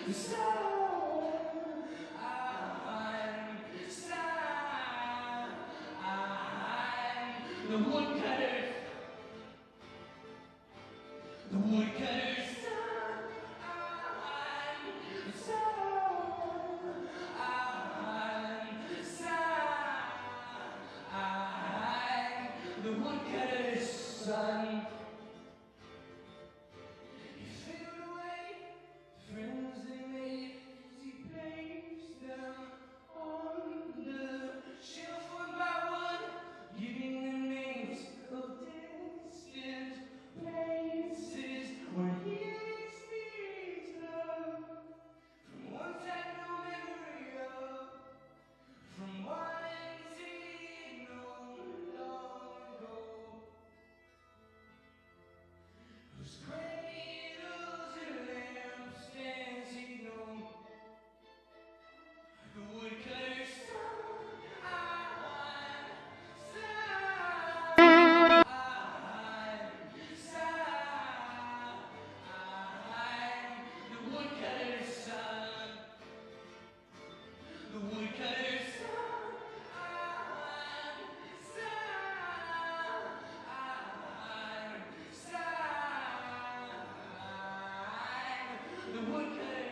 The woodcutters, the woodcutters son, I'm the son, I'm the son, I'm the woodcutters son. He faded away, friends they made, as he placed them on the shelf one by one, giving them names of distant places where he experienced love from ones had no memory of, from ones he had known long ago, whose cradles and lampstands he'd known. The woodcutter's son, I'm the woodcutter's son. The woodcutter's son, I'm the woodcutter's